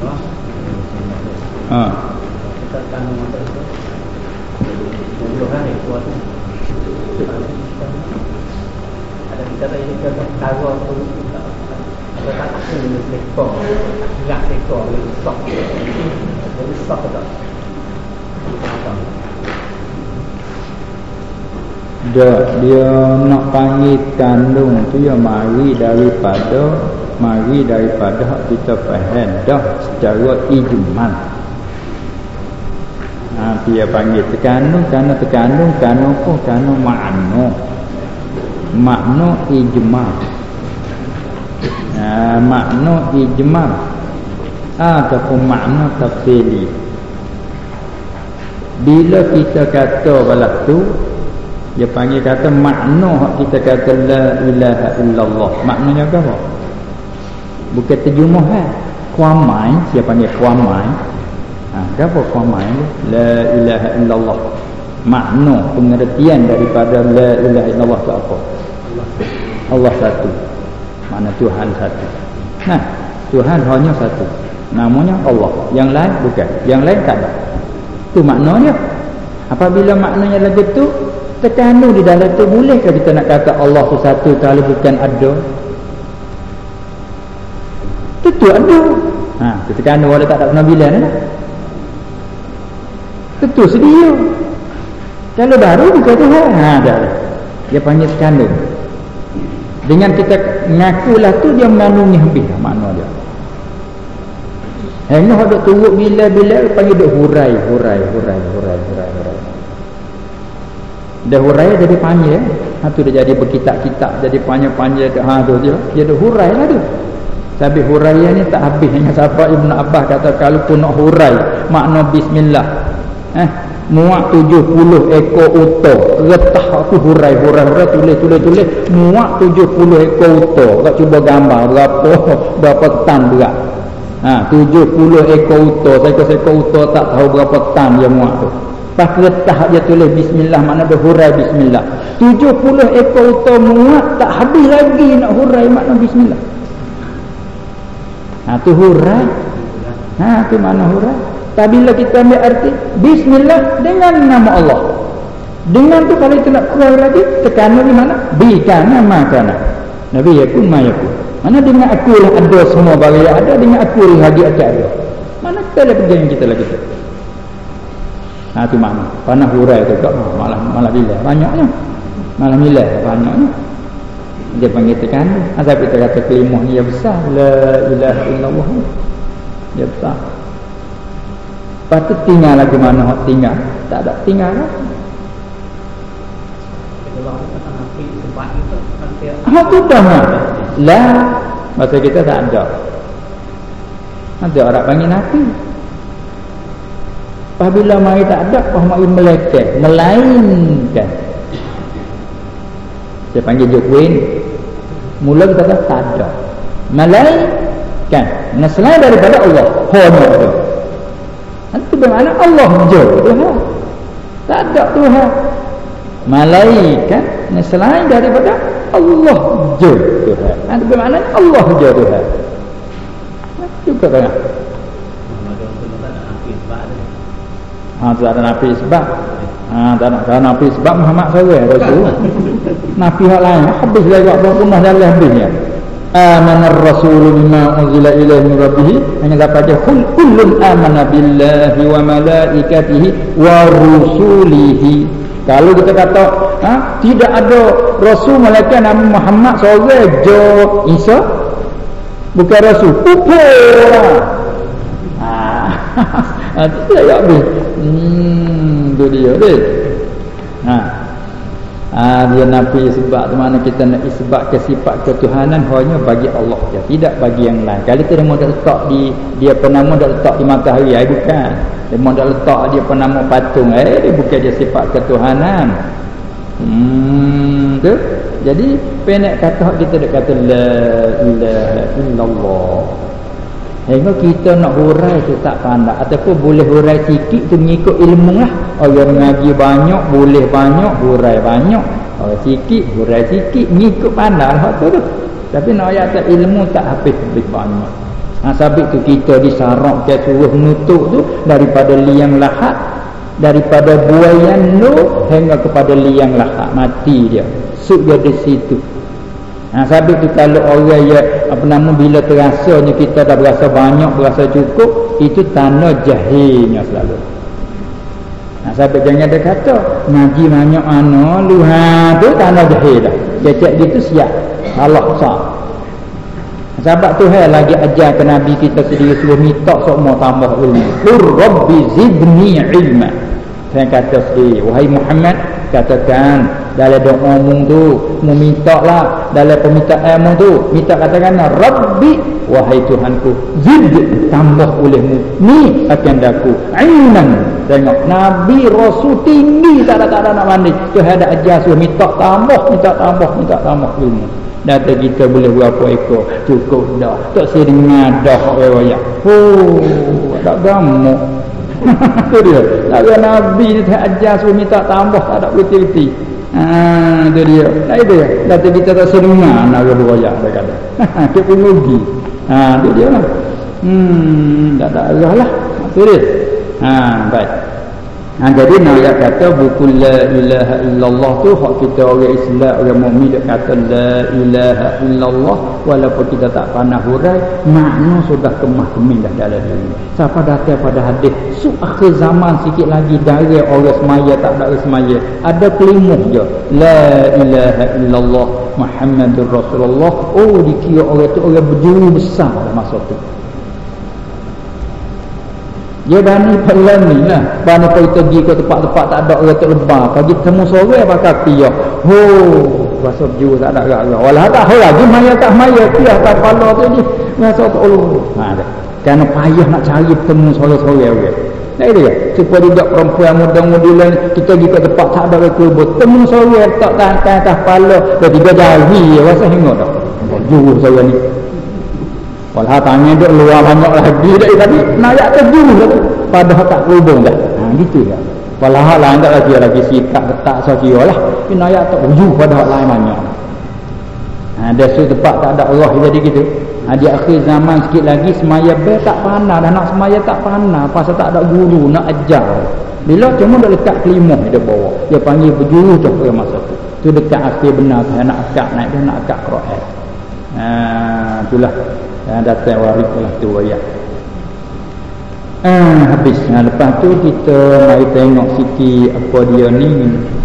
Kita kan itu hari kuat ada kita ini kan tahu tu ada tak sini lekor agak lekor sok jadi sok tak dia nak panggil kandung tu ya mari daripada kita faham dah secara ijmal. Dia panggil terkandung kerana apa? Kerana makna ijmal. Makna ijmal ataupun makna tafsili. Bila kita kata balas tu, dia panggil kata makna kita kata la ilaha illallah. Maknanya apa? Bukan terjemahan. Kuamai, dia panggil kuamai. Apa kuamai ni? La ilaha illallah. Makna pengertian daripada la ilaha illallah tu apa? Allah satu. Mana Tuhan satu. Nah, Tuhan hanya satu. Namanya Allah. Yang lain bukan. Yang lain tak ada. Itu maknanya. Apabila maknanya lagu tu terkandung di dalam tu, bolehkah kita nak kata Allah tu satu kalau bukan ada? Tentu ada. Terkandung ada tak pernah bilang lah. Tentu sedia. Kalau baru bukan Tuhan. Dah. Dia panggil terkandung. Dengan kita mengakulah tu, dia mengandungi habis makna dia. Hanya ada turut bila-bila panggil dia hurai. Dah hurai jadi panjang. Tu dia jadi berkitab-kitab, jadi panjang-panjang tu dia. Dia dah hurai lah tu. Tapi huraian ni tak habis. Hanya sahabat Ibn Abbas kata kalau pun nak hurai makna bismillah, muak 70 ekor unta, retah aku hurai tulis muak 70 ekor unta. Kau cuba gambar berapa tan berat. 70 ekor unta, seekor unta tak tahu berapa tan dia muak tu. Pas retah dia tulis bismillah, makna dia hurai bismillah. 70 ekor unta muak tak habis lagi nak hurai makna bismillah. Tu hurai. Tu makna hurai. Tapi bila kita ambil arti bismillah dengan nama Allah. Dengan tu kalau kita nak keluar lagi, tekanan di mana? Bi kana ma kana. Nabi yakun ma yakun. Mana dengan aku lah ada semua barang yang ada, dengan aku lagi ada. Mana kita lah kerja yang kita lagi tu. Tu makna. Panah hurai tu kak malah bila banyaknya. Malah bila banyaknya. Dia panggil tekanan. Asal kita kata kelima ni dia besar, la ilaha illallah. Dia besar. Lepas tu tinggal lagi mana hak tinggal? Tak ada tinggal lah. Tu dah lah. La bahasa kita tak ada. Ada orang panggil nafi. Apabila mari tak ada, mari melainkan. Dia panggil Jokwin. Mula kita kata tak ada. Melainkan. Selain daripada Allah. Hanya ada. Itu bermakna Allah je Tuhan. Tak ada Tuhan. Malaikat selain daripada Allah je Tuhan. Itu bermakna Allah je Tuhan. Juga tengah. Tak ada nafi sebab. Tak ada nafi sebab Muhammad SAW Rasul. Nafi hak lain habis lagi apa punah jalan habisnya. Amana ar-rasulu bima unzila ilaihi min rabbih, hanya dapat dia kullun amana billahi wa malaikatihi wa rusulihi. Kalau kita kata tidak ada rasul malaikat Nabi Muhammad seorang je Isa bukan rasul, pupur. Itu ya habis. Tu dia deh. Dia nafi sebab tu mana kita nak isbat ke sifat ketuhanan hanya bagi Allah je, tidak bagi yang lain. Kalau kita mau letak di dia penama dak letak di matahari, bukan. Dia mau dak letak dia penama patung, dia bukan dia sifat ketuhanan. Tu. Jadi pendek kata kita dak kata la ilaha illallah. Hingga kita nak hurai tu tak pandai, ataupun boleh hurai sikit tu mengikut ilmu lah. Orang mengaji banyak boleh banyak, hurai banyak. Orang sikit hurai sikit mengikut pandai lah tu. Tapi nak ayat ilmu tak habis banyak. Sabit tu kita disarap ke suruh nutuk tu daripada liang lahat, daripada buayan nu hingga kepada liang lahat, mati dia. Suk dia di situ. Sabit tu kalau orang ya bila terasanya kita dah berasa banyak, berasa cukup, itu tanda jahilnya selalu. Sabit jangan ada kata ngaji banyak luha tu tanda jahil dah. Cecek gitu siap. Allah sah. Sebab tu lagi ajar ke Nabi kita sendiri suruh minta semua tambah ilmu. Rabbi zidni ilma. Saya kata sendiri, wahai Muhammad, katakan dalam doa mu tu, mu minta lah dalam permintaan mu tu, minta katakan Rabbi, wahai Tuhanku, zid, tambah olehmu ni akan daku ilman. Tengok Nabi Rasul tinggi tak ada nak mandi. Tu ada ajar suruh minta tambah ilmu. Data kita boleh berapa ekor cukup dah, tak saya dengar dah riwayat. Tak gamuk. Tu dia. Nabi Nabi ni tak ajar suruh minta tambah, tak ada betul-betul. Tu dia. Itu dia. Data kita tak saya dengar Nabi riwayat dia kata. Kita pun rugi. Tu dia lah. Tak ada arah lah. Tu dia. Baik. Jadi nak kata buku la ilaha illallah tu hak kita orang Islam, orang mukmin dia kata la ilaha illallah, walaupun kita tak pandai hurai, makna sudah kemah-kemin dah dalam diri. Siapa datang pada hadis akhir zaman sikit lagi dari orang semaya tak ada orang semaya, ada kelimuh je la ilaha illallah Muhammadur Rasulullah. Dikira orang tu orang berjuru besar pada masa tu. Dia bani pelan ni lah. Bani kita pergi ke tempat-tempat tak ada orang terlebar. Pagi temu sore pakai piyah. Rasa berjuru tak ada gerak-gerak. Walau tak tahu lagi maya tak maya. Piyah tak kepala tu ni. Rasa tak Allah. Kerana payah nak cari temu sore-sore orang. Nah itu ya. Supaya tidak perempuan muda-mudi lain. Kita pergi ke tempat tak ada orang kubur. Temu sore tak tahan atas kepala. Dah 3 jari. Rasa hingga tak. Berjuru saya ni. Walau tanya dia luar banyak lagi dah, tapi nak terjuru dah. Padahal tak hubung dah. Gitu ya. Walau lain tak lagi sikap ketak sekira lah. Tapi nak tak hujung padahal lain banyak. Ada tempat tak ada Allah jadi gitu. Di akhir zaman sikit lagi semaya tak panah dah, nak semaya tak panah pasal tak ada guru nak ajar. Bila cuma dah lekat kelimah dia bawa. Dia panggil berjuru tu pada masa tu. Tu dekat akhir benar saya nak akak naik dia nak akak Quran. Itulah datang waris lah tu ayat. Habis. Lepas tu kita mari tengok sikit apa dia ni